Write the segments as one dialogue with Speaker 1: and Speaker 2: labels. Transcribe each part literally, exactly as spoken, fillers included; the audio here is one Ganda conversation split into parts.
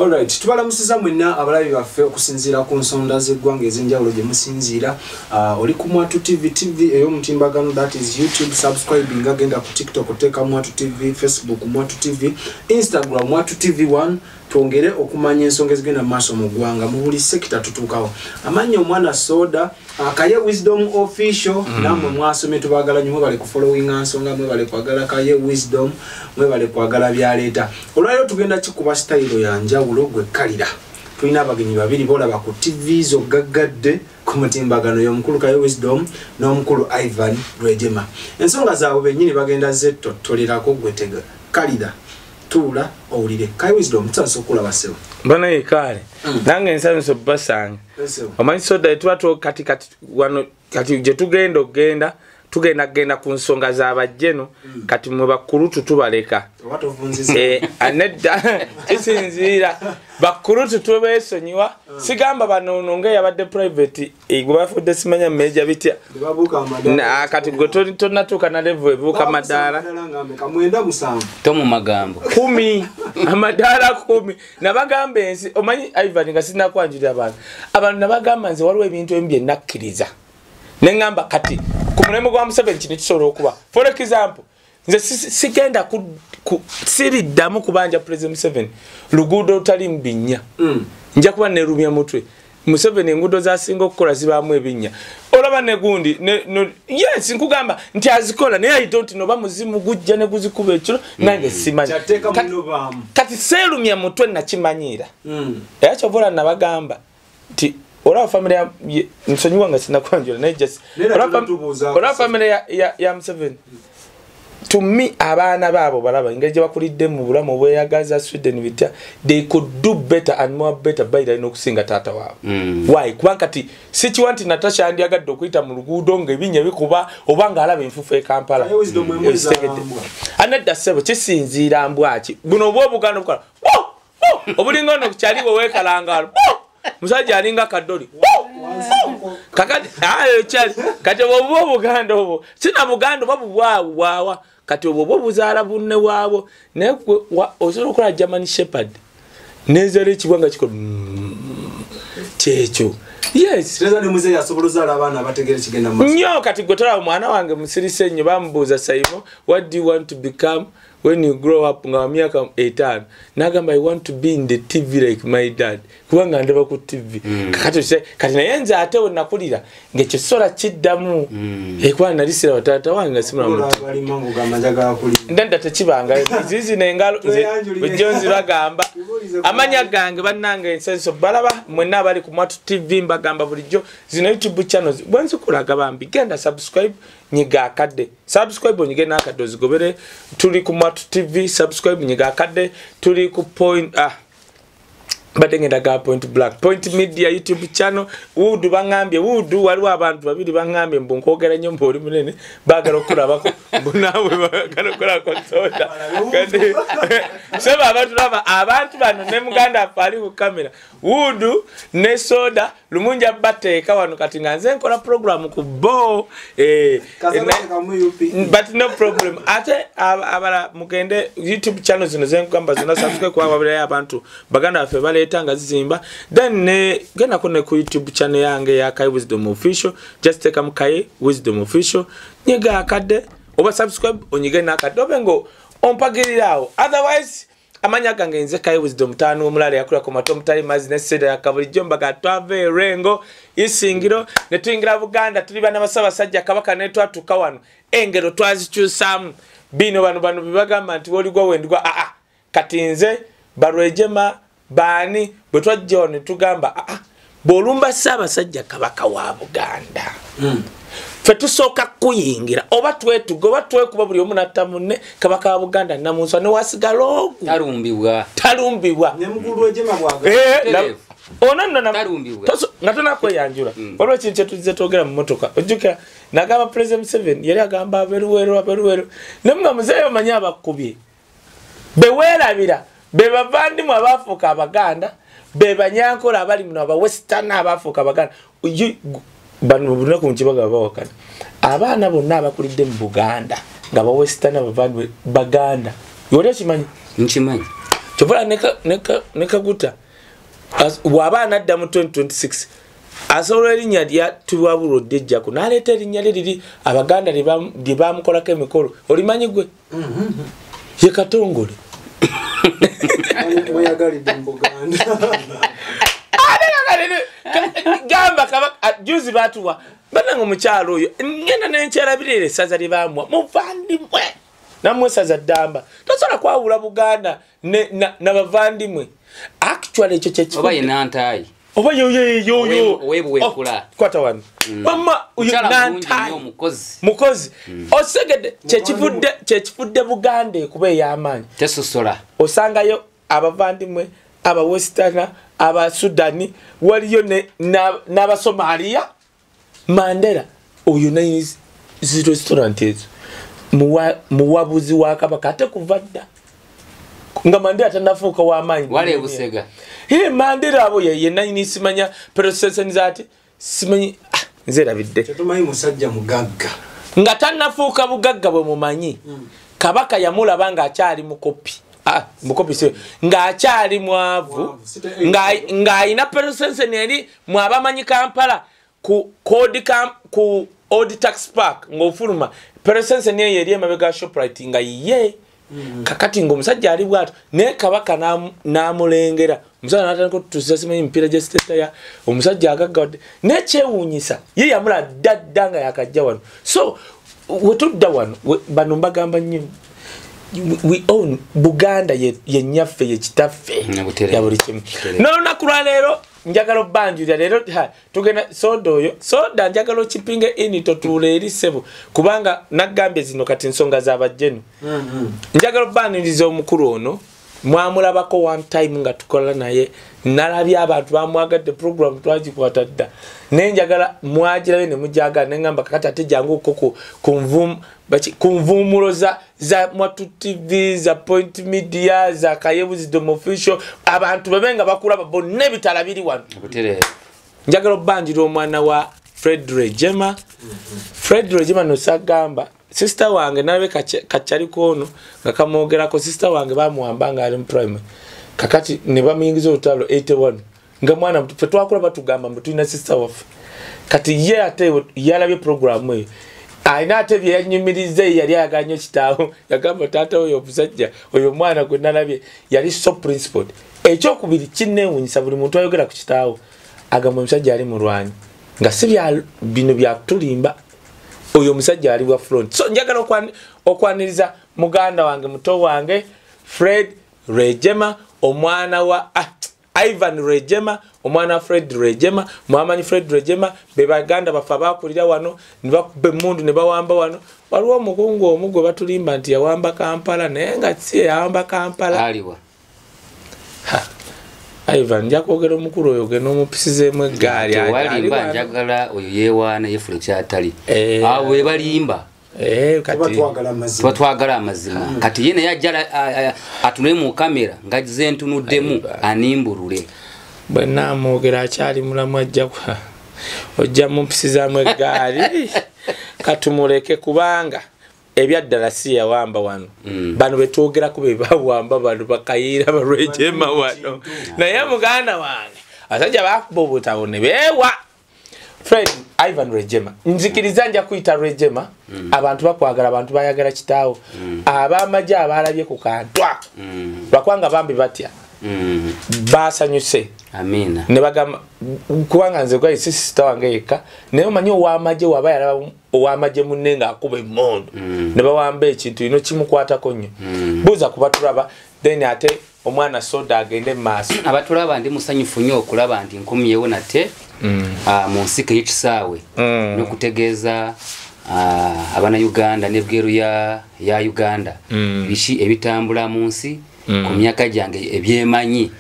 Speaker 1: Alright, tubala musiza mwenna abalabi baffe okusinziira ku nsonda z'eggwanga ez'enjawulo gye musinziira. Uh, oli ku Mwatu T V T V ey'omutimbagano, that is YouTube, subscribing agenda ku TikTok oteka Mwatu T V, Facebook Mwatu T V, Instagram Mwatu T V one. Twongere okumanya ensonga ezigenda maaso mu ggwanga mu buli sekita tutuukawo. Amanya omwana soda, uh, Kaye Wisdom Official, mm. namwe mwasomye tubagala nnyo bale ku following nsonga mwe bale kwagala Kaye Wisdom, mwe bale kwagala byaleeta. Olwaleero tugenda kikuba style ya njawulo gwe kalira. Tulina abagenyi babiri bolaba ku T V zo gaggadde ku mutimbagano y'omukulu Kaye Wisdom n'omukulu Ivan Rwegema. Ensonga zaabwe bennyini bagenda zettotolerako gwe tega kalira. Tula owulire Kaye Wisdom tsanso kula basewo
Speaker 2: bana yekale mm. nange nsanso basanga omanyi soda etwato kati kati wano kati je tugenda ogenda tugenda genda ku nsonga z'abajjeno mm. kati mwe bakurutu tubaleka eh anedda kisinzira bakurutu tubesonyiwa mm. sigamba banononge yabadde private igwa fudde simanya meja bitya na kati gotoni tonna tuka na level ebuka madara
Speaker 1: kamwenda musanvu
Speaker 3: tomu magambo
Speaker 2: kumi amadara kumi nabagambe ensi omanyi Ivan ngasina kwanjira abantu abantu nabagamba nze waliwo ebintu embye nakkiriza nengamba kati ku mulemo gwa Museveni kino kisobola okuba for example nze sigenda ku, ku siri damu kubanja President Museveni luguudo utali mbinya mm. nja kuba ne rumya mutwe Museveni enguudo zasinga okukola zibaamu ebinya olaba ne gundi ne no, yes nkugamba nti azikola naye I don't know ba muzimu gujja ne guzikuba ekiro mm. nange simanyi
Speaker 1: kati,
Speaker 2: kati serumya mutwe nakimanyira
Speaker 1: mm.
Speaker 2: era kyovola nabagamba nti ora familia nsonyiwa nga sina kwanjula naye just ora familia ya, ya, ya Museveni mm. to me abana babo balaba ingeje bakulidde mu bulamu bweyagaza Sweden bitya they could do better and more better by the okusinga tata wabo mm. why kwankati sichiwanti Natasha andi agadde okuyita mu luguudo ngebinya bikuba obanga alaba enfufu e Kampala anedda sebo kisinziira mbwaki buno bwo buganda bukola obulingo no kuchaliwo wekalangalo musajja alinga kadoli kakati ayo chali kati obwo buganda obwo sina buganda babu waawo waawa kati obwo buzaala bunne waabo ne osobola okola German Shepherd nezere kibwanga kiko checho yes
Speaker 1: reza ne muze yasobola zaala abana abategere kigenda maso
Speaker 2: nnyo kati gotola omwana wange musirise nnyo bambuuza Saimo what do you want to become when you grow up nga myaka eight nagamba I want to be in the T V like my dad kubanga ndaba ku T V mm. kakati se kati nayenze ate onakulira ngekyo sola kiddamu mm. ekwana nalisira watata wange simula mutu
Speaker 1: bali mangu gamajaga akuli
Speaker 2: ndenda tekibanga zizi nengalo bijonzi bagamba amanya gange bannange ensenso balaba mwenna bali ku Mwatu T V mbagamba bulijjo zino YouTube channels bwenzi kulaga bambi genda subscribe nyiga akadde subscribe nyige nakadde ozigobere tuli ku Mwatu T V subscribe nyiga akadde tuli ku point ah badengenda ga point black point media YouTube channel wudu bangambye wudu waliwo abantu babiri bangambye mbunkogera nnyo mboli munene bagala okulabako bunawe bagala okulako soda kati seba abantu laba abantu bano ne muganda afali ku kamera wudu ne soda lumunja bateeka wano kati nganze nkola program ku bo eh but no problem ate abala mugende YouTube channel zino zenkamba zina subscribe kwa babira abantu baganda afe bale tanga zimba then ne gena kone ku YouTube channel yange ya Kaye Wisdom Official just take am Kaye Wisdom Official nyega akade oba subscribe onyige nakade obengo ompagirirawo otherwise amanya gange nze Kaye Wisdom tano omulale yakula ko mato mutali mazi ne seda yakabuli jomba gatwave rengo isingiro ne twingira Buganda tuli bana basaba sajja kabaka ne twatuka wano engero twazikyusamu bino bano bano bibagamba nti woligwa wendwa a a kati nze Rwegema bani bwetwajja ne tugamba a a bolumba saba sajja kabaka wa Buganda mm. fe tusooka kuyingira oba twetuga oba twekuba buli omu nattamunne kabaka wa Buganda namunswa ne wasigala ogu
Speaker 3: talumbibwa
Speaker 2: talumbibwa
Speaker 1: ne mukulu Rwegema bwaga
Speaker 2: eh ona nona
Speaker 3: talumbibwa
Speaker 2: ngatona kweyanjula waliwo ekintu kyetulize twogera mu motoka ojjukira nagamba President Museveni yali agamba aberuwero aberuwero nemwe muzeeyo omanyi abakubye beweerabira be bavandimu abafuuka Abaganda be banyankola abali muno aba western abafuuka Abaganda bano bunaku nkibaga bawakana abaana bonna abakulidde mu Buganda nga ba western abavandimu Baganda yoli kimanyi
Speaker 3: nkimanyi
Speaker 2: Chobola neka neka neka guta waba anadda mu twenty twenty-six asobola erinnya lya tuwaburo dejja ko naleta erinnya liri abaganda lye bamukolako emikolo olimanyi gwe ye Katongole
Speaker 1: mweyagalidde mu Buganda
Speaker 2: gamba kaba juzi batuwa bananga omukyalo oyo ngenda nenkyerabirire saza libamwa muvandimwe namwe saza damba tosobola kwawula Buganda n'abavandimwe actually ekyo kyekifo
Speaker 3: oba yenantayi
Speaker 2: oba yoyo yoyo
Speaker 3: webwekula
Speaker 2: kwata wano mama uyu nantayi mukozi osegede kyekifudde kyekifudde Buganda kuba ey'amaanyi
Speaker 3: tesosola
Speaker 2: osangayo abavandimwe aba Westerner aba Sudani waliyo n'aba Somalia Mandela oyo nayo zi restaurant ezo muwabuzi wa kabaka ate kuvadda nga Mandela tanafuuka w'amaanyi
Speaker 3: wale busega
Speaker 2: he Mandela abo ye nanyini simanya processing zati simanyi nze rabidde
Speaker 1: tetumanyi musajja mugagga
Speaker 2: nga tanafuuka bugagga bwe mumanyi kabaka yamulaba nga akyali mukopi ah mukopi se nga akyali mwavu nga nga ayina processing eri mwabamanyi Kampala ku code camp ku old tax park ngofuluma processing ne yeri emabega Shoprite nga ye Mm. kakati ngo musajja ali bwato ne kabaka namulengera musajja natandika tusimanyi mpira je state ya omusajja agaggadde ne kyewunyisa ye yamula daddanga yakajja wano so wetudda wano bano mbagamba nnyo we own Buganda ye yenyaffe ye kitaffe ya buli kimu no nakulwa leero njagala banjira leero tugenda soda oyo soda njagala chipinge ini totule eri sebo kubanga nagambye zino kati nsonga za bajjenu mhm njagala baniriza omukuru ono mwamulabako one time nga tukola naye nalabya abantu bamwagadde program twagikwata dda nenjagala mwagirabe ne mujaga nengamba kakati ate jangu okoko kunvum bachi kunvumuloza za Mwatu T V za Point Media za Kaye Wisdom Official abantu babenga bakulaba bonne bitala biri wano
Speaker 3: abutere
Speaker 2: njagala banjira omwana wa Fred Rwegema mm -hmm. Fred Rwegema no sagamba sister wange nawe kachali kono ngakamwogerako sister wange bamuwambanga ali prime kakati ne bamuyingiza utalo eighty-one nga mwana mtu twakula batugamba mtu ina sister wafe kati ye ate yalabye program we aina ate bye yanyumirize yali aganyo kitawo yagamba tata oyo obusajja oyo mwana gwe nalabye yali so principled ekyo kubiri kinewunyisa buli muntu ayogera ku kitawo agamba omusajja ali mulwanyi nga sibya bino bya tulimba oyo musajja ali wa front so njagala okwan okwaniriza muganda wange muto wange Fred Rwegema omwana wa ah, Ivan Rwegema omwana Fred Rwegema mwamanyi Fred Rwegema be baganda bafa bakulira wano nibakube mundu ne bawamba wano waliwo omukungu omugwe batulimba nti yawamba Kampala naye nga si yawamba Kampala
Speaker 3: aliwa
Speaker 2: ha Ivan njakwogera omukulu oyo geno omupisizeemu eggaali
Speaker 3: ali njagala oyo yewaana yefule kyatali abo we balimba
Speaker 2: eh kati
Speaker 3: twatwagala amazima hmm. kati yene yajjala atunule mu kamera ngagize ntunuddemu animburule
Speaker 2: bwe namwogera akyali mulamu ajja kwa ojja mumpisizamu eggaali katumuleke kubanga ebyaddala si yawamba wano mm. bano betwogera kube bawamba bano bakayira Rwegema wano naye muganda wange asajja bakuba obutabo ne bewa Fred Ivan Rwegema nzikiriza nja kuyita Rwegema mm. abantu bakwagala abantu bayagala kitawo mm. abamaje abalabye ku kantwa mm. bakwanga bambi batya mm. basanyuse
Speaker 3: amina
Speaker 2: ne bagamba kubanga nze kwa sister wange yeka naye omanyi owamaje waba yalaba owamaje munenga akube mondo mm. ne bawamba ekintu ino kimukwatako nnyo mm. buza kubatulaba then ate omwana soda agende maaso
Speaker 3: abatulaba ndi musanyufu nnyo okulaba nti nkumi yewo nate mm. uh, mu nsika y'ekisaawe mm. n'okutegeeza uh, abana Uganda n'ebweru ya ya Uganda mm. bishi ebitambula mu nsi mm. ku myaka gyange ebyemanyi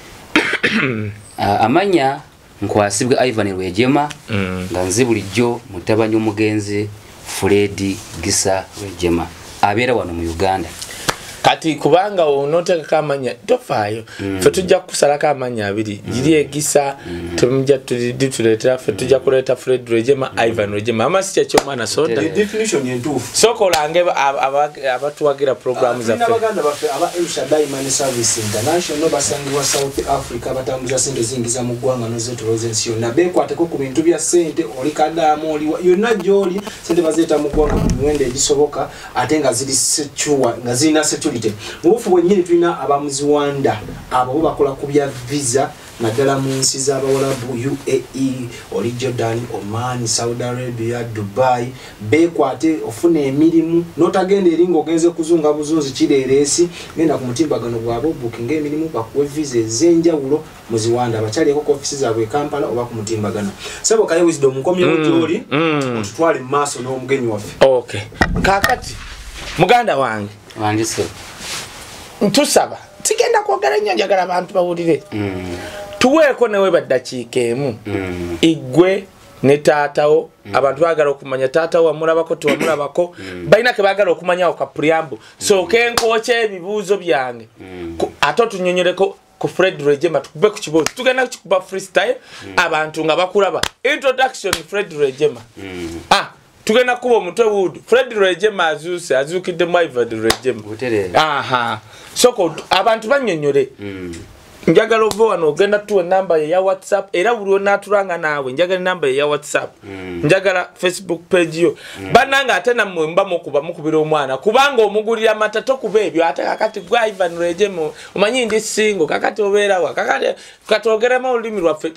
Speaker 3: uh, amanya nkwasibwe Ivan Rwegema mm. nga nzi bulijjo mutabani omugenzi Fred Gisa Rwegema abeera wano mu Uganda
Speaker 2: kati kubanga onoteka kamanya tofayo
Speaker 3: mm.
Speaker 2: fe tujja kusalaka amanya abiri jiri egisa mm. tumja tudituleta fe tujja kuleta Fred Rwegema mm. Ivan Rwegema amasi kya chomana soda
Speaker 1: the definition yentufu
Speaker 2: soko lange abatu wagira programs za
Speaker 1: fe abaganda bafe aba El Shaddai Money Service International basangibwa South Africa batambuza sente zingiza mu gwanga noze tulozensiyo na beko ateko ku bintu bya sente oli kadamu oli yonna joli sente bazeta mu gwanga mu wende egisoboka atenga zili secure nga zina security mubufu bwennyini tulina abamuziwanda abo bakola ku bya visa naddala mu nsi z'abawalabu U A E oli Jordan Oman Saudi Arabia Dubai bekwate ofuna emirimu notagenda eringo ogenze kuzunga buzunzi kireeresi genda ku mutimbagano gwabo booking emirimu bakuwe visa ezenjawulo muziwanda abachali ko office zaabwe Kampala oba ku mutimbagano sebo Kaye wisdom nkomye ojoli otutwale mu maaso n'omugenyi waffe.
Speaker 2: Okay kakati muganda wange
Speaker 3: wandise
Speaker 2: ntusaba tigenda kwogera nnyo njagala abantu bawulire
Speaker 3: mm.
Speaker 2: tuweeko newe baddakiika emu
Speaker 3: mm.
Speaker 2: igwe ne taatawo mm. abantu baagala okumanya taatawo wamulabako tewamulabako mm. balina ke baagala okumanyawo ka preamble mm. so kenkooka ebibuuzo byange mm. ate otunyonyoleko ku Fred Rwegema tukube ku kibuuzo tugenda kikuba freestyle mm. abantu nga bakulaba introduction Fred Rwegema
Speaker 3: mm.
Speaker 2: ah tugenda kuba omutwe wood Fred Rwegema azuuse azuukidde mu Ivan Rwegema aha soko abantu banyonyole
Speaker 3: mm.
Speaker 2: njagala ova wano ogenda tuwa namba ya WhatsApp era buli onatulanga naawe njagala namba ya WhatsApp mm. njagala Facebook page yo mm. bananga ate nammwe mba mukuba mukubira omwana kubanga omugulira amata tokuba ebyo ate kakati gwa Ivan Rwegema omanyi ndi singo kakati obeerawa kakati katogeramu olulimi lwaffe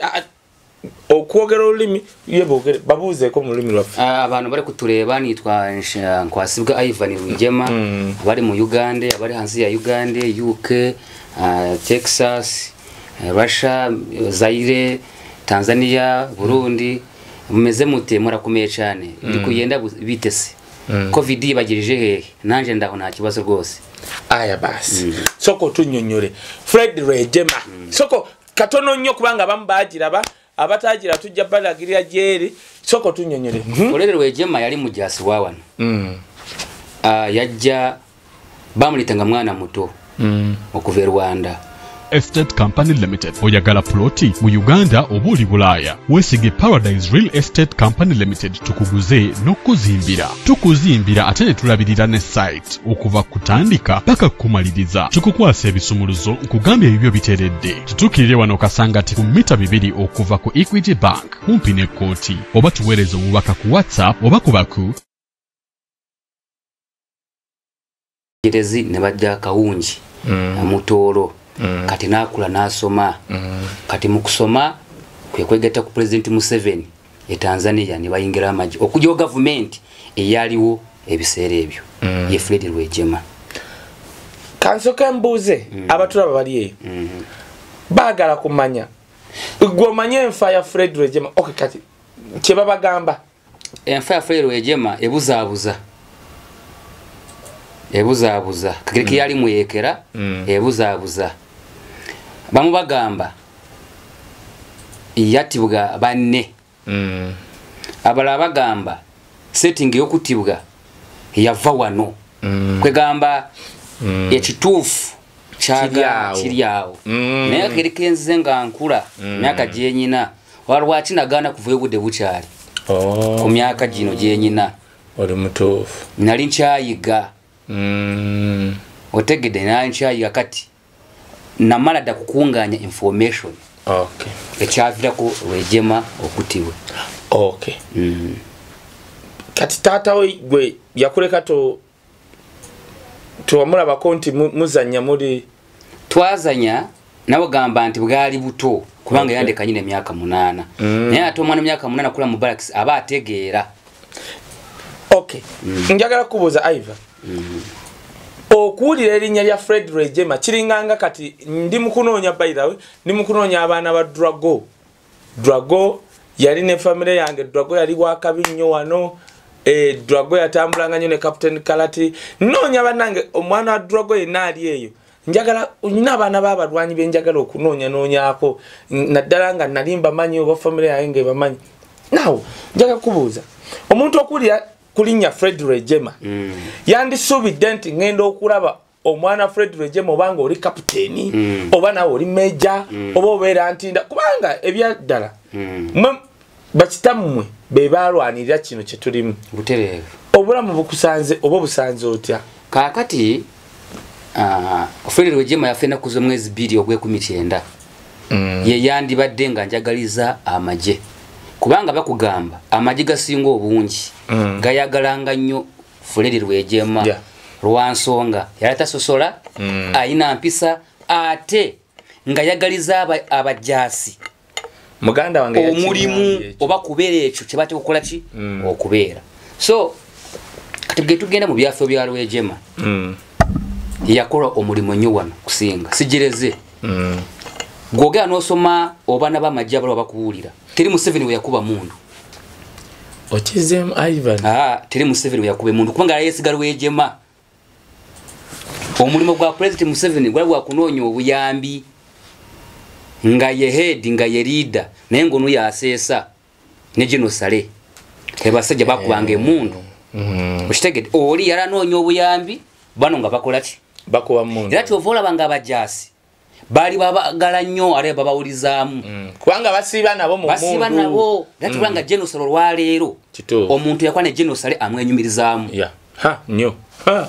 Speaker 2: okwogera olulimi yebogere babuuzeeko mu lulimi lwaffe.
Speaker 3: Abantu bali kutureeba nitwa nkwasibwa Ivan Rwegema
Speaker 2: mm.
Speaker 3: abali mu Uganda abali hansi ya Uganda U K uh, Texas uh, Russia Zaire Tanzania Burundi mumeze mute murakomeye cyane ndi mm. kuyenda bitese mm. covid bagirije hehe nanje ndaho nta kibazo rwose
Speaker 2: aya basi mm. soko tunyonyore Fred Rwegema mm. soko katono nnyo kubanga bambagira ba abatagira tujja balagirira jeri soko tunyonyore
Speaker 3: Fred Rwegema yali mujasi wawana
Speaker 2: mm.
Speaker 3: ah uh, yajja bamulitanga mwana muto
Speaker 2: mm.
Speaker 3: okuva Rwanda
Speaker 4: Estate Company Limited oyagala ploti mu Uganda obuli Bulaya wesige Paradise Real Estate Company Limited tukuguze nokuzimbira tukuzimbira ate ne tulabirira ne site okuva kutandika paka kumaliriza tukukwasa ebisumuluzo nkugambye ebyo biteredde tutukirire wano kasangati ku mita bibiri okuva ku Equity Bank kumpi ne koti oba tuweereza obubaka ku WhatsApp oba kubaku
Speaker 3: Gerezi ne bajja kawunji
Speaker 2: mm.
Speaker 3: amutoro
Speaker 2: Mm.
Speaker 3: kati nakula nasoma
Speaker 2: mm.
Speaker 3: kati mukusoma kwe kwegeta ku President Museveni e Tanzania ne bayingira amaji okujjo government eyaliwo ebiseera ebyo
Speaker 2: mm.
Speaker 3: ye Fred Rwegema
Speaker 2: kansoka mbuze mm. abatulaba bali eyo
Speaker 3: mm.
Speaker 2: bagala kumanya gwo manye enfa ya Fred Rwegema okay kati kye babagamba
Speaker 3: enfa ya Fred Rwegema ebuzaabuza ebuzaabuza kakiriki mm. yali muyekera
Speaker 2: mm.
Speaker 3: ebuzaabuza bamu bagamba yatibwa banne
Speaker 2: mm.
Speaker 3: abala bagamba setting yokutibwa yava wano mm. kwegamba mm. ekituufu kyaga kiryawo
Speaker 2: mm.
Speaker 3: naye kakirikenze nga nkula mm. myaka gyenyina walwaki nagaana kuvayo budde bukyali
Speaker 2: oh.
Speaker 3: ku myaka gino gyenyina
Speaker 2: oli mutuufu
Speaker 3: nali nkyayiga
Speaker 2: mm.
Speaker 3: otegede nali nkyayiga kati namala dda kukunganya information
Speaker 2: okay.
Speaker 3: ekyavirako Rwegema okutibwa
Speaker 2: okay.
Speaker 3: mm.
Speaker 2: kati taatawo gwe yakuleka to tuwamulaba konti muzanya muri
Speaker 3: twazanya nabo gamba nti bwali buto kubanga okay. yandeka nyine myaka munana mm. naye ate omwana myaka munana kula mu barracks aba ategeera
Speaker 2: okay. mm. njagala kubuuza Ivan mm. okuwulira erinnya lya Fred Rwegema kiringanga kati ndi mukunoonya by the way ndi mukunoonya abaana ba Drago Drago yali ne family yange Drago yali wakabi nnyo wano eh Drago yatambulanga nnyo ne Captain Kalati noonya banange omwana wa Drago yenaali eyo njagala nyina abaana b'abalwanyi benjagala okunoonya noonyako naddala nga nalimba manyi oba family yange bamanyi naw njagala kubuuza omuntu okuwulira kulinya Fred Rwegema mm. yandisuubidde nti ngenda okulaba omwana Fred Rwegema obanga oli kapiteni
Speaker 3: mm.
Speaker 2: oba nawe oli meja mm. oba obeera ntinda kubanga ebyaddala mm. bakitammwe be balwanirira kino kye tulimu
Speaker 3: butereevu
Speaker 2: obulamu bukusanze oba busanze otya
Speaker 3: kaakati uh, Fred Rwegema yafena kuzo mwezi bbiri ogw'ekumi kyenda mm. ye yandibadde nga njagaliza amaje kubanga bakugamba amaje gasinga obungi mm. gayagalanga nnyo Fred Rwegema yeah. Rwansonga yalatasosola mm. ayina mpisa ate nga yagaliza abajasi
Speaker 2: muganda wange
Speaker 3: omulimu oba kubeera ekyo kye bate kukola ki mm. okubeera so kati bwe tugenda mu byafo bya Rwegema mm. yakola omulimu nnyo wano kusinga sigereze mm. gwogera n'osoma oba n'abamajja balaba bakuwulira teri Museveni we yakuba mundu
Speaker 2: Ochizem Ivan
Speaker 3: ah teri Museveni we yakuba mundu kubanga yesiga Rwegema omulimu gwa President Museveni gwali gwa kunoonya obuyambi nga ye head nga ye leader naye ngono yaseesa ne genosale ebasajja bakubanga emundu mm. Oshitegede oli yaranoonya obuyambi bano nga bakola ki
Speaker 2: bakuba mundu
Speaker 3: era kyovola banga abajasi bali babagala nnyo ale babawulizaamu
Speaker 2: mm. kubanga basiba nabo mu mundu
Speaker 3: basiba nabo era kubanga mm. genosale olwaleero omuntu yakwana genosale amwenyumirizaamu
Speaker 2: yeah. ha nnyo ha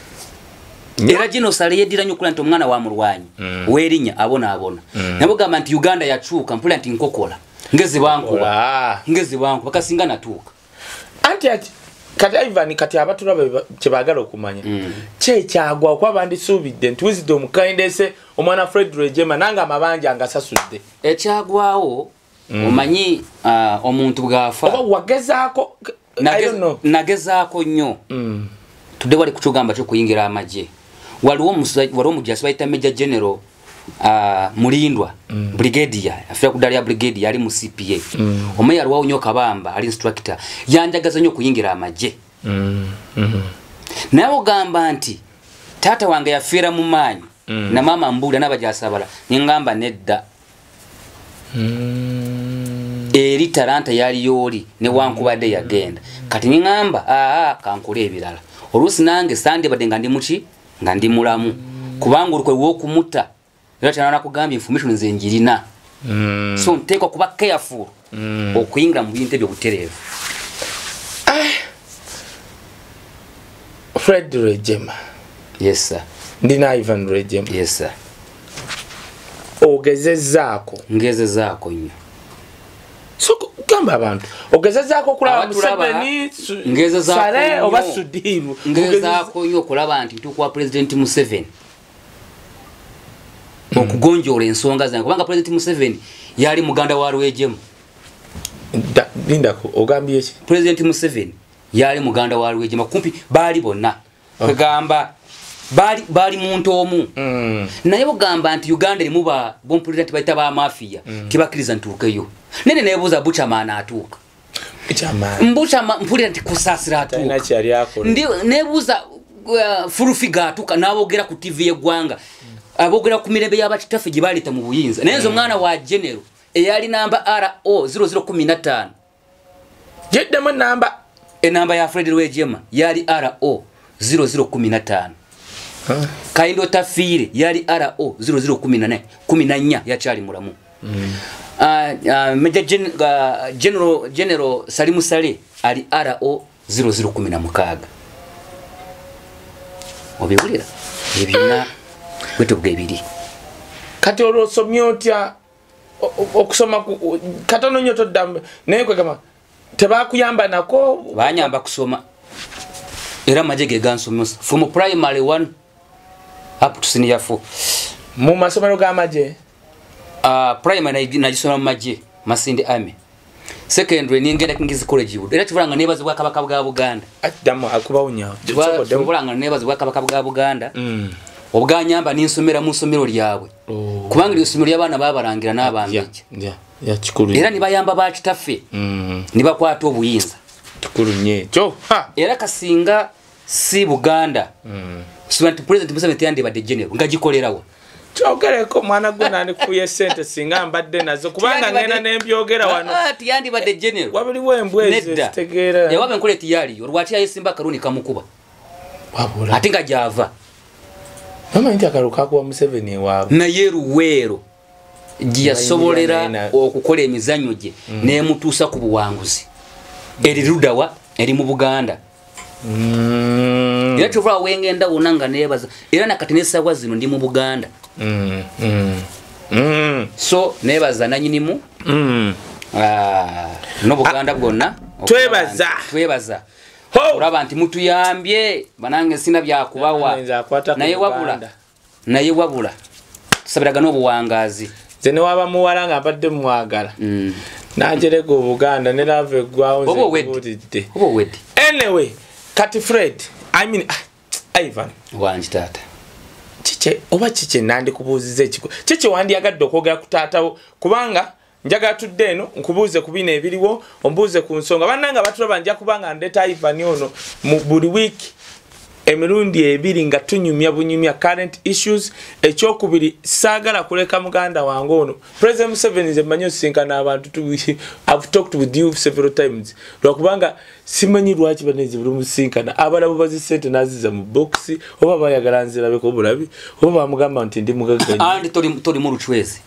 Speaker 3: era genosale yedira nnyo kula nti omwana wa mulwanyi mm. werinya abona abona mm. nabo gamba nti Uganda yachuuka mpula nti nkokola ngezi bankuba ngezi bankuba bakasinga natuuka
Speaker 2: anti ati kati Ivan kati abatulaba kye bagala okumanya mm. kye kyagwa okwa bandi subidde nti wisdom kindese omwana Fred Rwegema nanga amabanja angasasudde
Speaker 3: ekyagwawo mm. omanyi uh, omuntu bwafa
Speaker 2: oba wagezaako
Speaker 3: Nagez, nagezaako nnyo mm. tudde wali kutugamba kyo kuyingira amaje waliwo waliwo mujasi bayita Major General uh, Mulindwa mm. Brigadier afya kudali ya brigadier yali mu C P A mm. omeya alwawo nnyo kabamba ali instructor yanjagaza nnyo kuyingira amaje mm. mm -hmm. nawo gamba nti tata wange yafiira mu maanyi mm. na mama mbula n'abajasabala ningamba nedda mm. eri talanta yali yoli ne wankubadde yagenda kati ningamba aa kankole ebirala olusi nange sande badde nga ndi muki nga ndi mulamu mm. kubanga olukwe w'okumutta era tanana kugambye information nze njirina mm. so nteko kuba careful mm. okuyingira mu bintu ebyo butereevu
Speaker 2: ah. Fred Rwegema
Speaker 3: yes sir
Speaker 2: ndina Ivan Rwegema
Speaker 3: yes sir
Speaker 2: ogezezaako
Speaker 3: ngezezaako nnyo
Speaker 2: so gamba abantu ogezezaako kulaba Museveni
Speaker 3: ngezezaako
Speaker 2: oba Sudiru
Speaker 3: ngezezaako nnyo okulaba nti ntuuka President Museveni mm. okugonjoola ensonga zange kubanga President Museveni yali muganda wa Rwegema
Speaker 2: lindako ogambye ki
Speaker 3: President Museveni yali muganda wa Rwegema kumpi baali bonna kwegamba bali bali muntu omu mm. naye bugamba nti Uganda erimu ba bompulira nti bayita ba mafia mm. tibakiriza ntuukeyo nene nebuuza buchamana atuuka
Speaker 2: buchamana
Speaker 3: mbuchama mpulira nti kusasira atuuka
Speaker 2: kyali yako
Speaker 3: ndi nebuuza uh, full figure atuuka nabogera ku T V y'eggwanga mm. abogera ku mirembe y'abakitafe gye baleta mu buyinza nayenzo mm. mwana wa general eyali namba R O zero zero one five
Speaker 2: jeddemu namba
Speaker 3: enamba ya Fred Rwegema yali R O zero zero one five huh? Kaindo tafire yali R O zero zero one nine kumi na nnya yakyali mulamu mm. uh, uh, Major Gen, uh, General General Salimu Sale ali R O zero zero one six obiwulira ebina wetu bgebiri
Speaker 2: kati olwosomye otya okusoma katono nnyo toddamu naye kwegamba tebakuyamba nako
Speaker 3: banyamba kusoma era majege gansomesa from primary one up to senior four
Speaker 2: mu masomero g'amaje
Speaker 3: uh, primary nagisoma mu maje Masinde Army secondary ningenda kingizi college budo era kivulanga nebazi bwa kabaka bwa Buganda
Speaker 2: addamu akubawunya
Speaker 3: kivulanga nebazi bwa kabaka bwa Buganda mm. obuganyamba ninsomera mu nsomero lyabwe oh. kubanga lyosomero ly'abaana babarangira n'abambeke
Speaker 2: yeah ya kikulu
Speaker 3: era nibayamba ba kitaffe mm. nibakwata obuyinza
Speaker 2: kikulu nnyo kyo ha
Speaker 3: era kasinga si Buganda mm. so anti President Museveni yandi badde general ngagikolerawo
Speaker 2: kyogereko mwana gwe nani kuye sente singa mbadde nazo kubanga ngena nembyogera wano
Speaker 3: ah tiyandi badde general
Speaker 2: wabuli wembweze tegeera
Speaker 3: yawabe nkole tiyali olwati ayesimba karuni kamukuba
Speaker 2: wabula
Speaker 3: atinga java
Speaker 2: mama nti akaruka kwa Museveni ewaabwe
Speaker 3: naye Luweero giyasobolera okukola emizannyo gye n'emutuusa ku buwanguzi eri ludawa eri mu Buganda era kyova wengenda wonna nga neebaza era nakati n'essaawa zino ndi mu Buganda so neebaza nanyinimu n'Obuganda bwonna
Speaker 2: twebaza
Speaker 3: twebaza olaba nti mutuyambye banange sina byakubawa naye wabula naye wabula tusabiraga n'obuwangazi
Speaker 2: ze ne waba muwala nga mbadde mwagala nanjerega Obuganda ne lave gwawo
Speaker 3: nzebudidde obo wedde
Speaker 2: anyway kati Fred I mean uh, Ivan
Speaker 3: wanji tata
Speaker 2: chiche oba chiche nandi kubuziza ekiko chiche wandi yagadde okwogera ku taatawo kubanga njaga tudde eno nkubuuze ku bino ebiriwo ombuuze ku nsonga bannanga batulaba nja kubanga ndeta Ivan ono mu buli week emirundi ebiri nga tunyumya bunyumya current issues ekyokubiri saagala kuleka muganda wange ono President Museveni nze mmanyi osinkana abantu tu I've talked with you several times lwakubanga simanyi lwaki banezi buli musinkana abalabo bazisente naziza mu box oba bayagala nzirabeko bulabi oba bamugamba nti ndi mugagga
Speaker 3: andi toli toli mu Luchwezi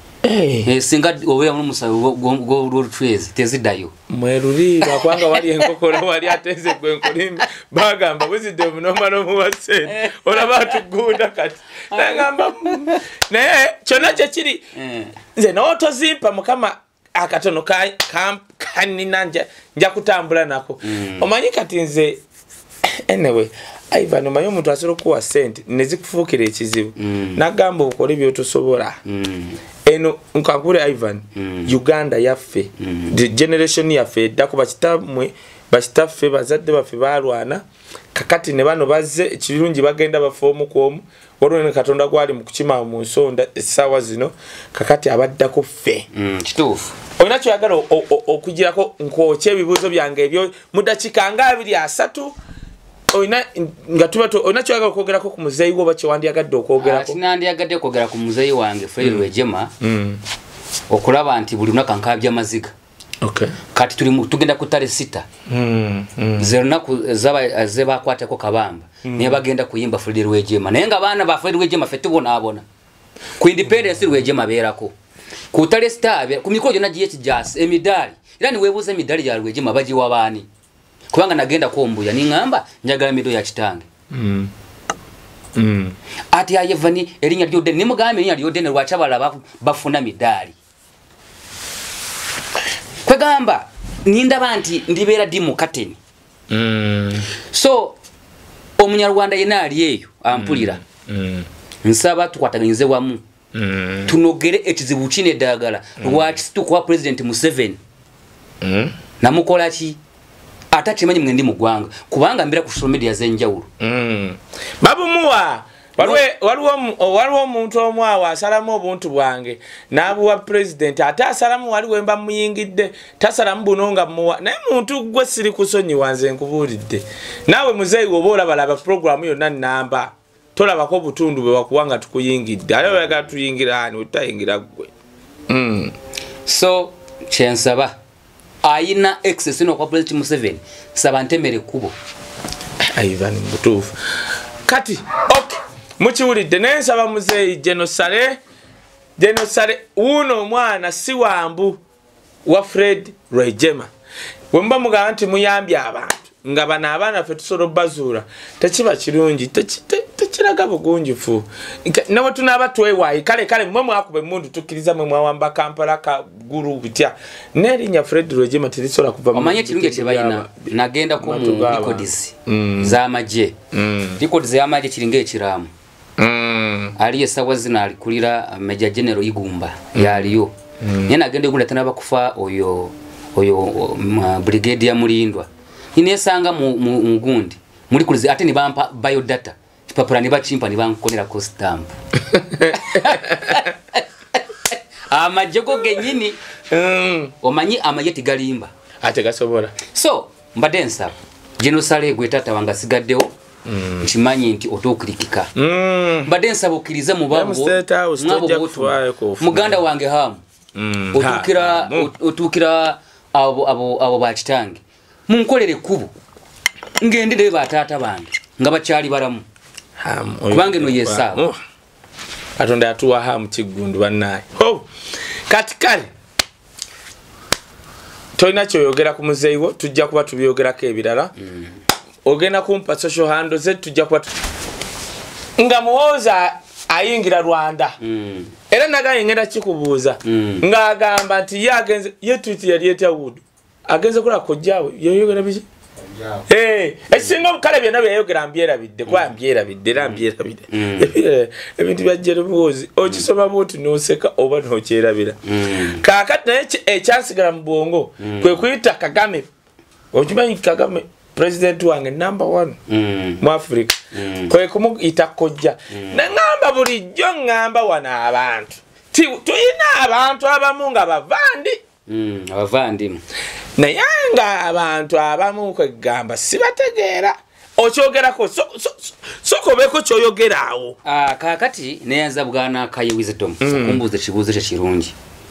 Speaker 3: eh singa obeera mu musawo go Luchwezi tezidayo
Speaker 2: mweruli bakwanga wali enkokora wali ateze gwenkolimi bagamba buzide munoma no muwase olaba tugunda kati nangamba naye kyona kye kiri nze n'otozimpa mukama akatono ka kanina nja nja kutambula nako omanyi kati nze anyway Ivan omanyi omuntu asobola okuwa sente nezikufuukira ekizibu nagamba okola ebyotosobola eno nkakure Ivan Uganda yaffe the generation yaffe eddaku bakitamwe bakitaffe bazadde baffe balwana kakati ne bano bazze ekirungi bagenda bafoomu kwomu olwene katonda gwali mu kukima mu nsonda essaawa zino kakati abaddako ffe
Speaker 3: kituufu
Speaker 2: olina kyoyagala okugirako nkwoky ebibuuzo byange ebyo mu dakika nga abiri asatu oyina nga tuba oyina kyoyagala okwogerako ku muzeeyi wo oba kyewandiyagadde okwogerako
Speaker 3: kinandiyagadde okwogera ku muzeeyi wange Fred Rwegema okulaba nti buli lunaku nkaabya maziga
Speaker 2: okay
Speaker 3: kati tuli tugenda ku ttale sita
Speaker 2: mm mm
Speaker 3: ze lunaku zaba ze bakwatako kabamba ne bagenda kuyimba Fred Rwegema naye nga baana ba Fred Rwegema ffe tubonaabona ku independence Rwegema beerako ku ttale sita ku mikolo gyonna giye kijasi emidaali era ni weebuuza emidaali gya Rwegema bagiwa baani kubanga nagenda kwombuya ningamba njagala mido ya kitange
Speaker 2: mm mm
Speaker 3: ati ayevani erinya lyo den nimugambe erinya lyo den lwachabala bafuna midaali kwegamba nindaba nti ndibeera di mu kateni
Speaker 2: mm
Speaker 3: so omunyarwanda yena ali eyo ampulira
Speaker 2: mm
Speaker 3: nsaba tukwataganyize wamu
Speaker 2: mm
Speaker 3: tunogere ekizibu kine dagala lwaki tukwa President Museveni
Speaker 2: mm
Speaker 3: namukola ki atakimanyi mwendi mu gwanga kubanga mbira ku social media zenjawulo
Speaker 2: mm babu muwa walwe walwo walwo omuntu omwawa asalamu obuntu bwange nabuwa president ata asalamu waliwe mba muyingidde tasalamu bunonga muwa naye muntu gwe siri kusonyi wanze nkubulidde nawe muzeyi wobola balaba program yonna namba tolaba ko butundu bwe wakuwanga tukuyingidde ayo yaga tuyingirani utayingira gwe mm
Speaker 3: so chensaba ayina access no kwa President Museveni saba ntemere kubo
Speaker 2: Ivan Mutufu kati okay muchiwulidde nensaba muzeyi genosale genosale uno mwana si wambu wa Fred Rwegema wemba mugamba nti muyambye abantu nga bana abaana ffe tusobola bazuula tekiba kirungi tekiraga bugunjufu nawe tunaba twewayi kale kale mmwe mwakuba emmundu tukkiriza mwe mwawamba Kampala ka guru bitya n'erinnya Fred Rwegema terisobola kuva mu
Speaker 3: omanye ekirungi kyebalina nagenda ku mu records z'amagye records z'amagye kiringa ekiraamu ali esawa zina alikulira Major General Igumba yaliyo naye nagenda igunda tanaba kufa oyo oyo brigade ya Mulindwa inesanga mu ngundi muri kulize ate ni bampa biodata kipapura ni bachimpa ni bankonera ko stamp amajego genyini mm omanyi amayeti galimba
Speaker 2: ate gasobola
Speaker 3: so mbadensa genosale gwetata wanga sigaddewo mm chimanyi nti otoklikika mm mbadensa bokiriza mu babo mwabo muganda wange hamu mm otukira otukira abo abo abo bachitange munkolere kubo ngendere batata bange nga bakyali baramu
Speaker 2: ham
Speaker 3: kubange no yesa
Speaker 2: Katonda yatuwa ham kigundu bannaye ho kati kale toina kyoyogera ku muzeewo tujja kuba tubyogerako ebirala mm. ogenda kumpa social handles ze tujja kuba nga muwoza ayingira Rwanda mm. era nagaye ngenda kikubuuza mm. nga agamba nti yagenze ye tweet yali etawudu agenze kula kojjawe yoyogera biki eh esinga kale byonna byayogera mbyerabidde kwa mbyerabidde era mbyerabidde ebintu bya Jerobozi okisoma botu noseka oba nokyerabira kakati naye ekyansigala mu bwongo kwe kuyita Kagame okimanyi Kagame president wange number one mu Africa kwe kumuyita kojja nangamba bulijjo ngamba wana abantu tuyina abantu abamu nga bavandi
Speaker 3: Mm, abavandi
Speaker 2: naye nga abantu abamu kwegamba sibategeera okyogerako sokobeko kyoyogeraawo
Speaker 3: ah kakati neyanza bwana Kaye wisdom mm. kumbuza kibuzo kye kirungi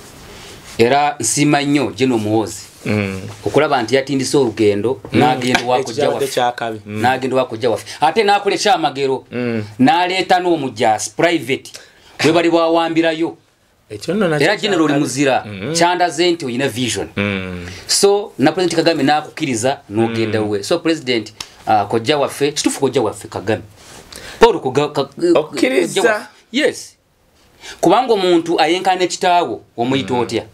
Speaker 3: era nsima nnyo Jeno Muhozi mm. okulaba nti yatindisa olugendo mm. nagendo wako jawafi mm. nagendo wako jawafi ate nakole kya magero mm. naleeta n'omujjas private we bali bawambirayo era general muzira mm. chanda zenti oyina vision mm. so na president Kagame nakukiriza nogenda mm. we so president uh, kojja waffe kitufu kojja waffe Kagame Paul
Speaker 2: okiriza
Speaker 3: yes kubanga omuntu ayenkane kitaawo omuyita otya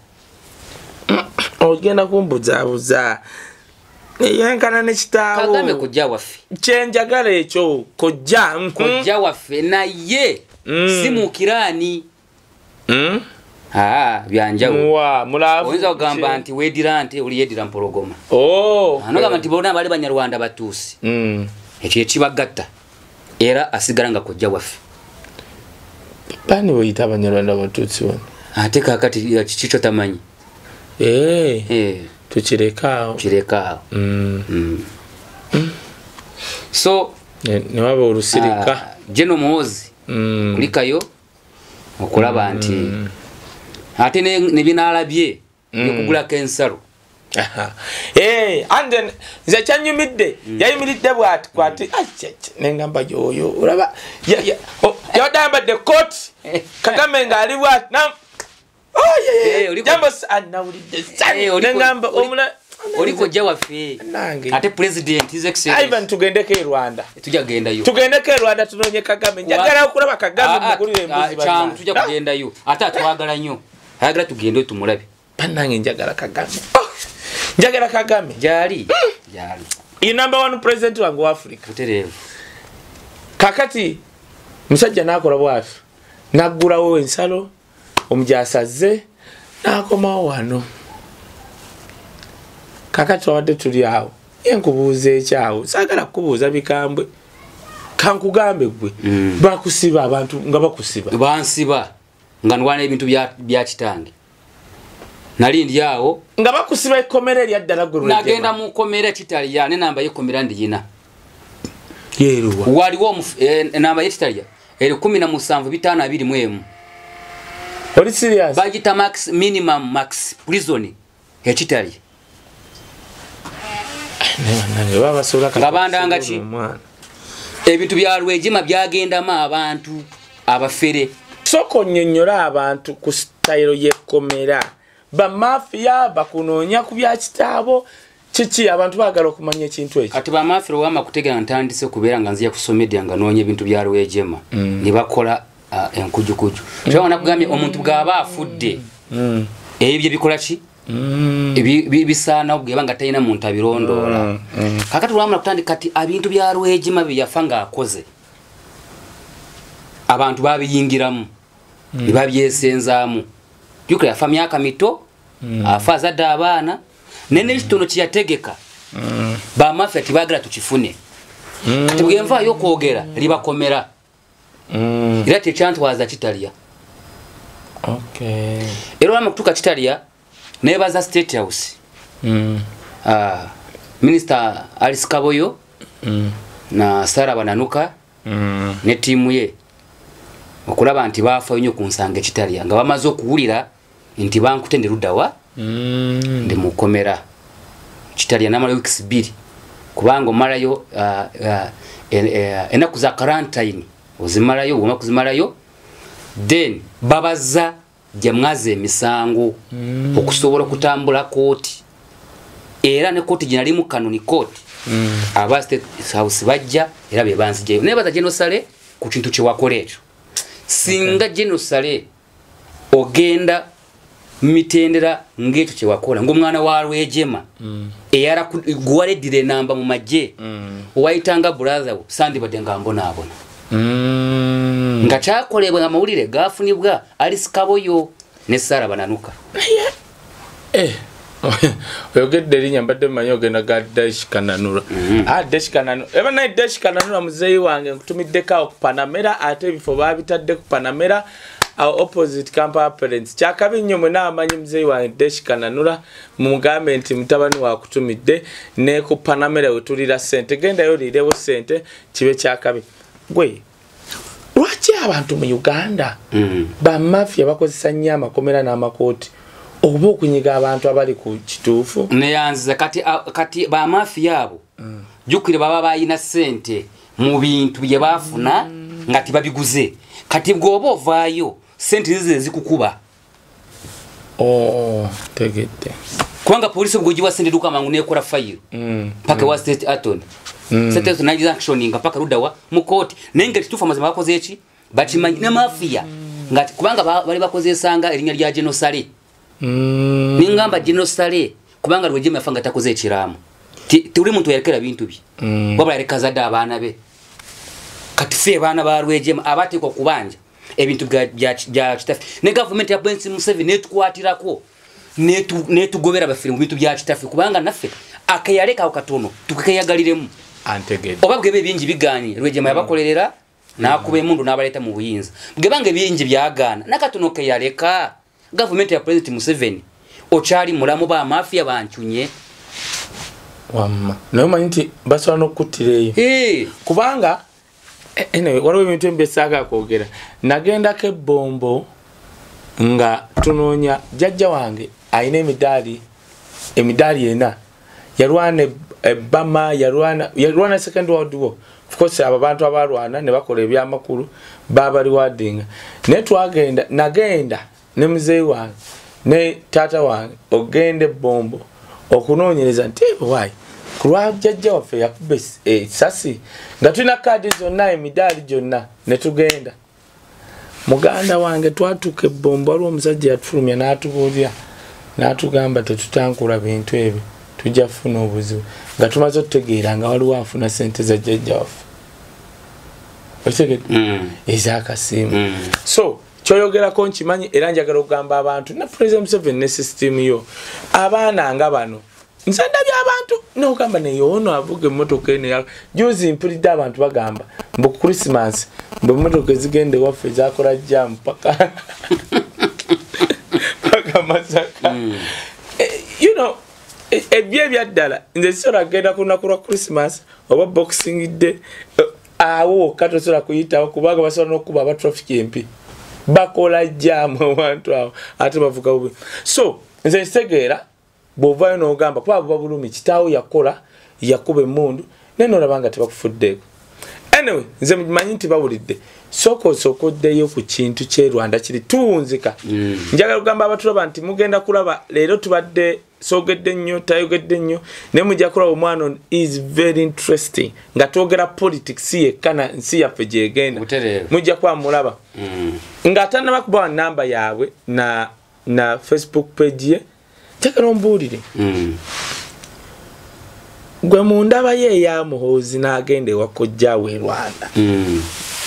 Speaker 2: ogenda kumbuza buza yenkana ne kitaawo
Speaker 3: Kagame kojja waffe
Speaker 2: kyenjagala ekyo kojja
Speaker 3: kojja waffe naye mm. simukirani
Speaker 2: Mm?
Speaker 3: Ah, byanjawo.
Speaker 2: Wa, mulavu.
Speaker 3: Oyinza kugamba nti wedira nti oli yedira mpologoma.
Speaker 2: Oh.
Speaker 3: Anoga nti bona bali banyarwanda batusi.
Speaker 2: Mm.
Speaker 3: Ekyo kibagatta. Era asigala nga kojja waffe.
Speaker 2: Bani boyita abanyarwanda batusi wano.
Speaker 3: Ate kakati kicho tamanyi.
Speaker 2: Eh.
Speaker 3: Eh.
Speaker 2: Tukireka.
Speaker 3: Kireka.
Speaker 2: Mm.
Speaker 3: Mm. Mm. So,
Speaker 2: ne, ne waba urusirika.
Speaker 3: Uh, Jeno Muhozi. Mm. Kulikayo. Okulaba nti mm. ate ne, ne binalabye mm. yokugula kensalo
Speaker 2: aha eh and then ze chanyumidde mm. yayimiridde bwati kwati acheche nengamba yoyo uraba ya ya oh, yodamba the court Kagame ngali bwati na oh yeah yeah jambo anawulidde
Speaker 3: eh
Speaker 2: nengamba omula
Speaker 3: oliko jawa fe ate president his excellence
Speaker 2: Ivan tugendeke Rwanda
Speaker 3: tujja genda yo
Speaker 2: tugendeke Rwanda tunonye Kagame njagala okulaba Kagame mukuli embuzi
Speaker 3: ba cyangwa tujja kugenda yo ate atwagala nnyo ayagala tugende tumulabe
Speaker 2: banange njagala Kagame njagala Kagame
Speaker 3: jali jali
Speaker 2: i number one president wangu wa Africa
Speaker 3: uterevu
Speaker 2: kakati musajja nakola bwafi nagurawo ensalo omujjasaze nakoma wano kakati wadde tuli awo yenkubuuza ekyawo saagala kubuuza bikambwe kankugambe gwe mm. bakusiba abantu nga bakusiba
Speaker 3: bansiba nga nwana ebintu bya bya kitange nali ndi awo
Speaker 2: nga bakusiba ekomere lya ddala gwe
Speaker 3: nagenda mu komere kitaliya ne namba yekomera ndiyina
Speaker 2: yeruwa
Speaker 3: waliwo e, namba yekitaliya eri kumi na musanvu bitano abiri mwemu
Speaker 2: oli serious
Speaker 3: bagita max minimum max prison ekitaliya
Speaker 2: nange baba sola
Speaker 3: ngabandanga ki ebintu bya Rwegema byagendamu abantu abafere
Speaker 2: soko nnyonnyola abantu ku style yekomera ba mafia bakunonya ku bya kitaabo kiki abantu bagala okumanya ekintu ekyo
Speaker 3: ati ba mafia wama kutegera ntandise kubeera nga nziya ku somedia nga noonya ebintu bya Rwegema mm. ne bakola uh, enkujukuju mm. twabona kugamye omuntu bwaba afudde mm. ebyo bikola ki Mm. Ebi bisana obugeba nga tayina muntu abirondola. Mm. Mm. Kakati lwamala kutandika kati abintu bya Rwegema byafanga akoze. Abantu babiyingiramu. Mm. Nibabyesenzaamu. Yuko yafa myaka mito, mm. afaza da abana, nene kitono kiyategeka. Mm. Ba mafia tibagala tukifune. Mm. Kati bwenva yo kwogera libakomera. Mm. Ira te chantu waza kitaliya.
Speaker 2: Okay.
Speaker 3: Ero lwamala kutuka kitaliya nebaza State House. Mm. Ah, Minister Alice Kaboyo mm. na Sara Bananuka mm. ne timu ye okulaba nti bafa nnyo kunsanga kitaliya nga bamaze okuwulira nti bankutende rudawa mm. ndi mukomera kitaliya namala weeks biri kubanga marayo uh, uh, enaku za quarantine ozimalayo woma kuzimalayo then babaza jamwaze emisango mm. okusobola kutambula kooti era ne kooti jinali mu kanoni kooti mm. aba state house bajja era be banzije nebaza genosale ku kintu kye wakoleecho singa okay. genosale ogenda mitendera ngecho kye wakola ngomwana wa Rwegema mm. eyara gwaledire namba mu majje mm. waitanga brother sandi badenga mbona abona mm. nga kyakolebwa amawulire gafunibwa ali sikaboyo ne Sara bananuka
Speaker 2: eh oyogedde linya mbadde manyo genda ga dash kananura mm. ah dash kananura eba na dash kananura muzeyi wange nkutumidde ka ku Panamera ate bifo babitadde ku Panamera our opposite Kampala parents chakabi nnyo mwe namanyi muzeyi wa dash kananura mu government mutabani wa kutumidde ne ku Panamera wetulira sente genda yo lirewo sente kibe chakabi gwe lwaki abantu mu Uganda mm. ba mafia bakozesa nnyo amakomera n'amakooti oba okunyiga abantu abali ku kituufu
Speaker 3: neyanziza kati kati ba mafia abo mm. jukire baba bayina sente mu bintu bye bafuna mm. ngati babiguze kati bwobo vayo sente zize zikukuba
Speaker 2: oh tegete
Speaker 3: kwanga polisi bwoji wa sente duka mangu nekora file mm. paka mm. wa state attorney mm. state tunaji actioninga paka rudawa mu court nenge tufa mazima bakoze echi bachimanyi na mafia mm. ngati kubanga bali bakoze sanga erinya lya genosale mm. ningamba genosale kubanga Rwegema yafanga takoze ekiramu tuli muntu yerekera bintu bi mm. baba yerekaza da abana be kati fe bana ba Rwegema abate ko kubanja ebintu bya bya kitafi ne government ya Bensi Museveni netukwatirako netu netugobera bafiri mu bintu bya kitafi kubanga naffe akayaleka okatono tukayagaliremu
Speaker 2: antegede
Speaker 3: obabwe bingi bigani Rwegema yabakolerera mm. nakube mundu nabaleta mu buyinza bwebange bingi byagana nakatono kayaleka government ya President Museveni ochali mulamu ba mafia banchunye
Speaker 2: wamma no manti basano kutireyo
Speaker 3: eh
Speaker 2: kubanga anyway waliwo ebintu embesaga kwogera nagenda ke bombo nga tunonya jajja wange aina emidali emidali ena yarwana ebama yarwana yarwana second world war of course aba bantu abalwana ne bakola ebyamakulu baba rewarding ne twagenda nagenda ne muzeyi wange ne tata wange ogende bombo okunonyereza nti why kulwa jajja waffe yakube eh, sasi nga tulina kadi zonna emidali gyonna ne tugenda muganda wange twatuke bombo alwo omusajja yatufulumya n'atubuulira n'atugamba tetutankula bintu ebyo tujja kufuna obuzibu nga tumaze okutegeera nga waliwo afuna sente za jajja waffe okitegedde mm. ez'akasiimu mm. so kyoyogerako nkimanyi era njagala okugamba abantu na President Museveni ne system yo abaana nga bano nsanda by'abantu n'okugamba neyono avuga emmotoka ene juzi mpulidde abantu bagamba mbu Christmas mbu emmotoka ezigende waffe ezakola jam paka paka Masaka mm. eh, you know ebye byaddala nze sisobola kugenda ku lunaku lwa Christmas oba Boxing Day awo katosobola kuyitawo kubanga basobola n'okuba aba traffic empi bakola jam abantu awo ate bavuga bubi so nze ntegeera bwovayo n'ogamba kuba buba bulumi kitaawo yakola yakuba emmundu nene olabanga tebakufuddeeko anyway nze manyi nti bawulidde sooka osookoddeyo ku kintu kye Rwanda kiri tuwunzika mm. njagala kugamba abatulaba nti mugenda kulaba leero tubadde soogedde nnyo tayogedde nnyo naye mujja kulaba omwana on is very interesting nga twogera politics yekka na nsi yaffe gyegenda mujja kuba mulaba mm. nga atanaba kubawa namba yaabwe na na Facebook page ye njagala ombuulire mm. gwe mundaba ye eyamuhoozi n'agenda ewakojjaawe Rwanda mm.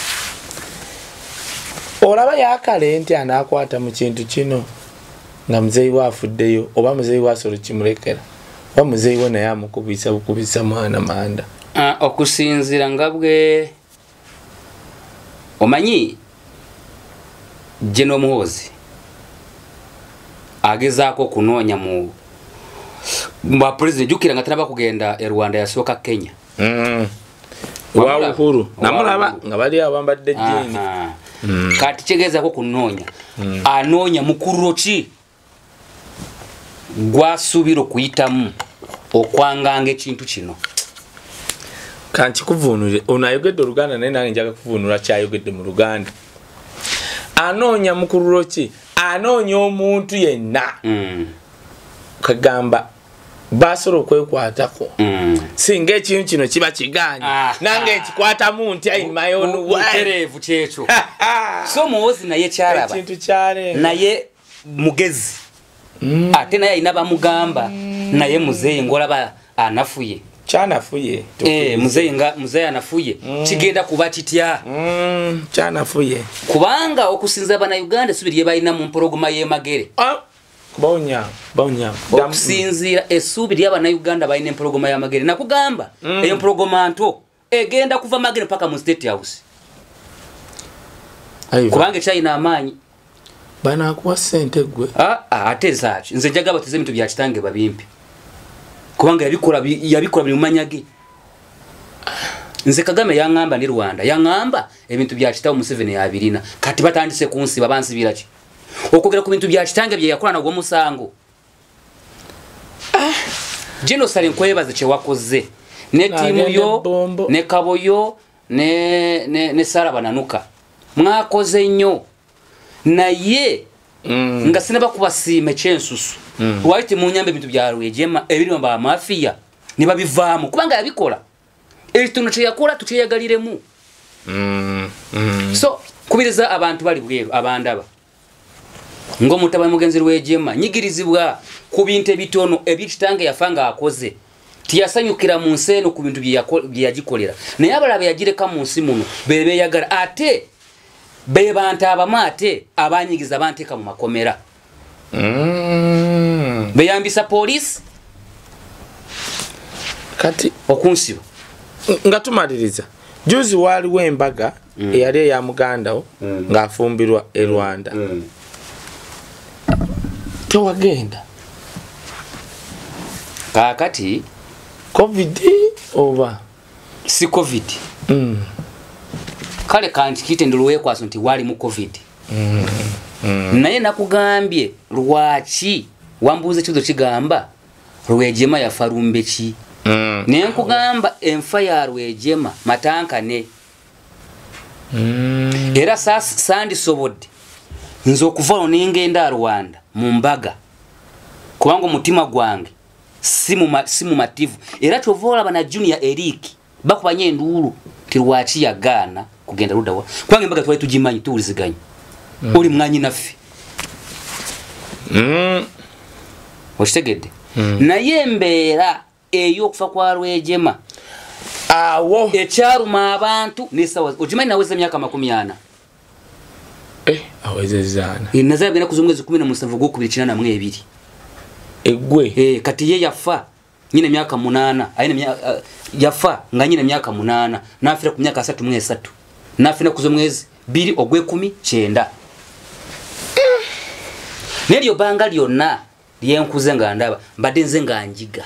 Speaker 2: olaba yakale nti anaakwata mu kintu kino nga muzeyi we afuddeyo oba muzeyi we asolo kimulekera oba muzeyi we naye amukubisa bukubisa mwana manda
Speaker 3: uh, okusinzira nga bwe omanyi Jeno Muhoozi agezaako kunoonya mu mwa president jukira nga tanaba kugenda e Rwanda yasooka Kenya
Speaker 2: mm. wa Uhuru namulaba nga bali abambadde jini
Speaker 3: mm. kati kyegezaako kunoonya mm. anoonya mukuru ki gwasuubira okuyitamu okwanganga ekintu kino
Speaker 2: kanti kuvunule unayogedde Oluganda naye nange njaga kuvunula kyayogedde mu Luganda anoonya mukululo ki anoonya omuntu yenna mm. kagamba basobola okwekwatako mm. singa ekintu kino kiba kiganye ah, nange nkikwatamu nti in my own way
Speaker 3: tereevu kyekyo so muwozi naye kyalaba
Speaker 2: ekintu kyale
Speaker 3: naye mugezi mm. ate naye alina bamugamba mm. naye muzeeyi ngolaba anafuye
Speaker 2: kyanafuye
Speaker 3: eh muzeeyi nga muzeeyi anafuye mm. kigenda kuba kitya
Speaker 2: mm. kyanafuye
Speaker 3: kubanga okusinza bana Uganda subiriye balina mu mpologoma y'emagere
Speaker 2: ah. Baunya, baunya.
Speaker 3: Okusinzira esubi lya bana Uganda balina empologoma ya magere. Nakugamba mm. eyo empologoma nto egenda kuva magere paka mu State House. Kubange China amanyi.
Speaker 2: Bana kuwa sente gwe.
Speaker 3: Ah, ah ate zachi. Nze jaga bateze bintu bya kitange babimpi. Kubanga yabikora yabikora biri mumanyage. Nze Kagame yangamba ni Rwanda. Yangamba ebintu bya kitawo Museveni yabirina. Kati batandise kunsi babansi biraki. Okogera ku bintu bya kitange bye yakola nagwo musango ah jino sale nkwebaze kye wakoze ne timu yo ne kaboyo ne ne ne Sara bananuka mwakoze nnyo naye mm. nga sinaba kubasime kyensusu mm. waiti mu nyambe bintu bya Rwegema ebiri mba mafia niba bivaamu kubanga yabikola ekituno kye yakola tukiyagaliremu mm. mm. so kubiriza abantu bali bweru abandaba ngo Mutabani mugenzi Rwegema nyigirizibwa ku bintu ebitono ebikitange yafanga akoze tiyasanyukira mu nseno ku bintu bye yagikolera naye abalabe yagireka mu nsi muno bebe yagala ate be bantu abamate abanyigiza banteka mu makomera mm. be yambisa police
Speaker 2: kati
Speaker 3: okunsiba
Speaker 2: ngatumaliriza juzi wali wembaga mm. eyali ya Muganda mm. ngafumbirwa e Rwanda mm. Tewagenda
Speaker 3: kakati
Speaker 2: covid over
Speaker 3: si covid
Speaker 2: mm.
Speaker 3: kale kanti kitendulwe kwaso nti wali mu covid mm. mm. naye nakugambye lwaki wambuze kizo kigamba Rwegema yafarumbe ki mm. ne nkugamba enfa ya Rwegema matankane mm. era sasa sandi sobodde nzo kuvalo ningenda Rwanda mumbaga kubango mutima gwange simu simu mativu era chovola bana Junior Eric bakubanye nduru tirwachi ya Ghana kugenda rudawa kwange mbaga twali tujimanyi tuuliziganye mm. uli mwanyi nafi mm oshitegede mm. na yembera eyo kufa kwa Rwegema
Speaker 2: awo
Speaker 3: ekyaruma abantu nesawa ojimanyi naweza myaka makumi ana
Speaker 2: eh awezezana
Speaker 3: inaza bina kuzumwezi kumi na musanvu go kubirikina na mwebiri
Speaker 2: egwe
Speaker 3: eh kati ye yafa nyine myaka munana aine myaka uh, yafa nga nyine myaka munana nafira ku myaka asatu mwe esatu nafina kuzumwezi biri ogwe kumi cyenda mm. Neryo banga lyonna lyenkuze nga ndaba mbadde nze nga njiga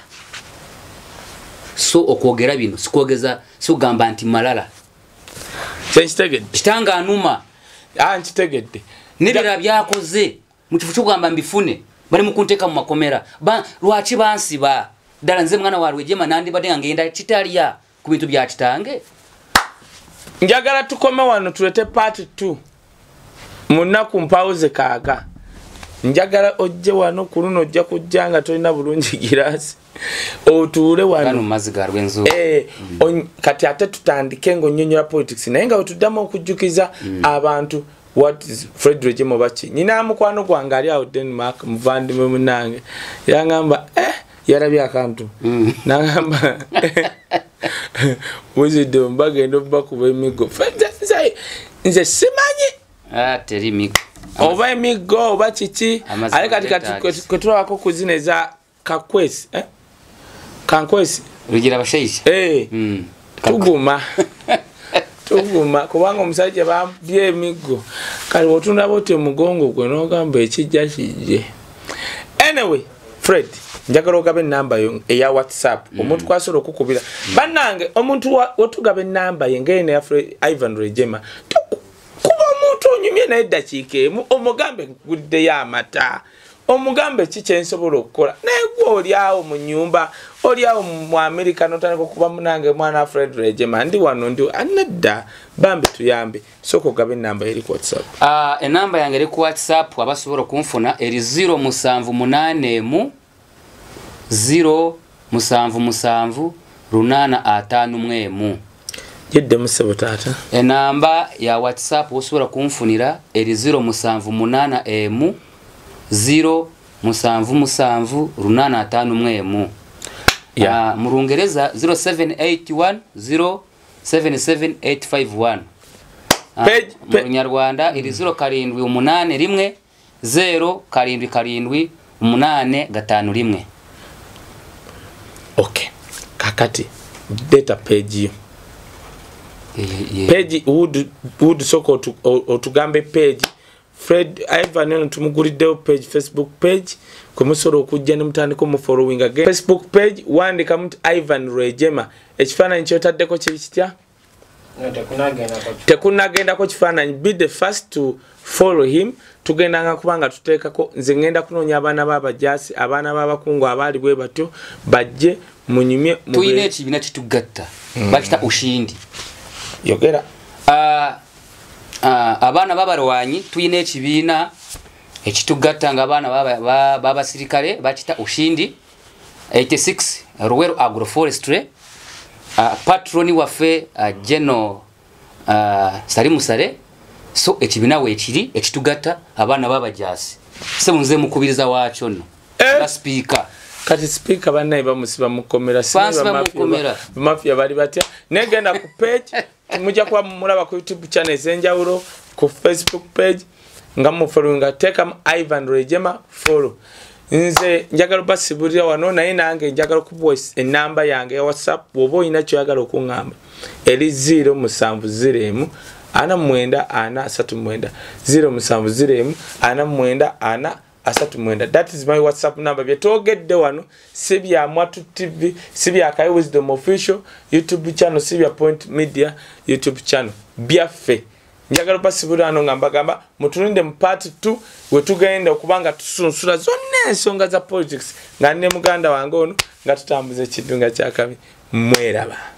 Speaker 3: so okwogera bino sikogeza sugamba anti malala
Speaker 2: sensitegede
Speaker 3: kitanga anuma
Speaker 2: ah nkitegedde
Speaker 3: nibira byakoze mu kifu cy'ugamba mbifune bari mu kunteka mu makomera ba lwachi bansi ba dala nze mwana wa Rwegema nandi bade ngenda kitaliya ku bintu bya kitange
Speaker 2: njagala tukome wano tulete part two munna ku mpauze kaaga njagala ojje wano kuruno ojja kujjanga tolina bulungi girasi otuule wano
Speaker 3: kanu maziga rwenzo
Speaker 2: eh mm. on, kati ate tutandike ngo nyonyola politics naye nga otuddamu okujjukiza mm. abantu what is Fred Rwegema bachi nyina amukwano gwange ali awo Denmark muvandimwe munange yangamba eh yarabya akantu mm. nangamba Wuno mbagendo bakuba emigo fantasy nze simanyi
Speaker 3: ah teri migo
Speaker 2: oba emigo oba chichi ali kati kati kwetulako kuzineza kakwesi eh kankwesi
Speaker 3: rugira bashaiji
Speaker 2: eh mm. tuguma tuguma kubanga omusajja bambye emigo kali otunda bote mugongo gwe no gamba ekijja kijje anyway Fred njagala ogabe namba yo eya WhatsApp mm. omuntu kwasobola okukubira mm. bannange omuntu otugabe namba ye ngene ya Fred Ivan Rwegema kuba omuntu onyumye na eddakiika emu omugambe gudde ya mata omugambe kiche nsobola okukola naye gwe oli awo mu nyumba oli awo mu America notandika okuba munange mwana Fred Rwegema ndi wano ndi anadda bambi tuyambe soko gabe namba eri ku WhatsApp
Speaker 3: ah enamba yange eri ku WhatsApp abasobola kunfuna eri zero musanvu munane mu zero musanvu musanvu runana atanu mwemu
Speaker 2: Jidde musebo tata
Speaker 3: enamba ya WhatsApp osobola kunfunira eri zero musanvu munana emu zero musanvu musanvu runana atanu mwemu yeah. uh, mu Lungereza zero seven eight one zero seven seven eight five one uh,
Speaker 2: page
Speaker 3: mu Nyarwanda iri zero karindwi umunane rimwe zero karindwi karindwi umunane gatanu rimwe.
Speaker 2: Okay kakati data page yo
Speaker 3: yeah, yeah.
Speaker 2: page would would soko to otugambe page Fred Ivan neno tumuguliddewo page Facebook page kumusoro okujja ne mutandiko mu following again Facebook page wandika muti Ivan Rwegema ekifaananyi kyotaddeko kiri kitya tekunagenda ko kifaananyi be the first to follow him tugenda nga kubanga tuteekako nze ngenda kunoonya abaana b'abajasi abaana b'abakungu abaali bwe batyo bajje munyumye
Speaker 3: tuyina ekibiina kitugatta mm. bakita ushindi
Speaker 2: yogera
Speaker 3: uh, uh, abaana b'abalwanyi tuyina ekibiina ekitugatta nga abaana b'abasirikale bakita ushindi eighty-six Ruwero Agroforestry uh, patroni waffe uh, General uh, Salimu Sale so ekibiina weekiri ekitugatta abaana b'abajasi semunze mukubiriza wakyo no eh. ba speaker
Speaker 2: kati speaker banaye bamusiba mukomera siba mafia bali batya negenda ku page tumujja kwa mulaba ku YouTube channel ezenjawulo ku Facebook page nga mu following teka Ivan Rwegema follow nze njagala basibulira wano naye nange njagala ku voice enamba yange ya WhatsApp wobo ina kyo yagala okungamba eri zero musanvu zero emu ana mwenda ana asatu mwenda zero musanvu zero emu ana mwenda ana asatu mwenda. That is my WhatsApp number. Byetogedde wano sibya Mwatu T V, sibya Kaye Wisdom Official YouTube channel, sibya Point Media YouTube channel. Byaffe. Njagala pasibula ano ngamba gamba mutuninde mu part two we tugenda okubanga tusunsula zonna ensonga za politics nga ne muganda wange ono nga tutambuze kidunga kya kabi mweraba.